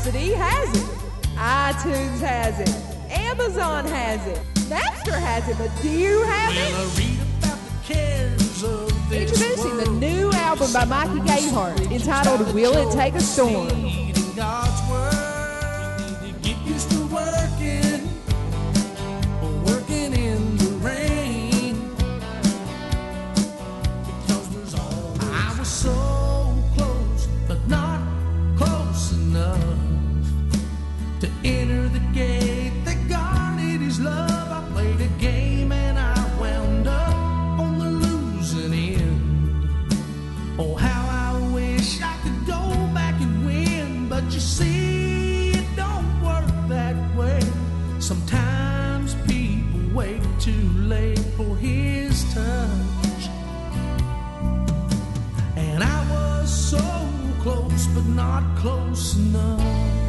Rhapsody has it. iTunes has it. Amazon has it. Napster has it. But do you have it? Well, I read about the cares of this Introducing the world. new album by Mikey Gayheart entitled Will It Take a Storm? Reading God's word. Get used to working in the rain. Because there's always I was so close, but not close enough to enter the gate that guarded his love. I played a game and I wound up on the losing end. Oh, how I wish I could go back and win, but you see, it don't work that way. Sometimes people wait too late for his touch, and I was so close, but not close enough.